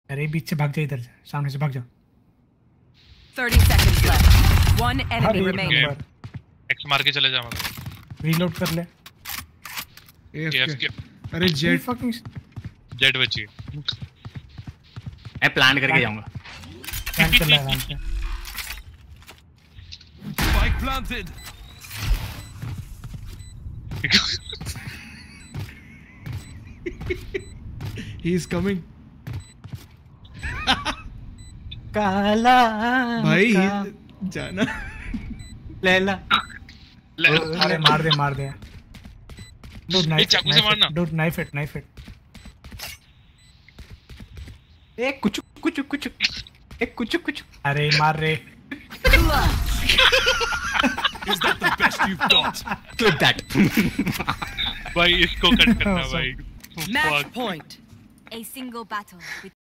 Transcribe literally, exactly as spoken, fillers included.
अरे बीच से भाग जा, इधर से सामने से भाग जा। thirty seconds left. One enemy remaining. एक्स मार के चले जा मतलब। रीलोड कर ले। एएफके। अरे जेट फकिंग जेट बची। मैं प्लान करके जाऊंगा। प्लान कर ले आराम से। Spike planted. He is coming. काला भाई जाना लैला अरे मार दे मार दे डूड ये नाइफ चाकू से मारना। Dude knife it knife it ए कुछ कुछ कुछ ए कुछ कुछ अरे मार रे Is that the best you've got? clip that भाई इसको कट करना भाई। Match point. A single battle with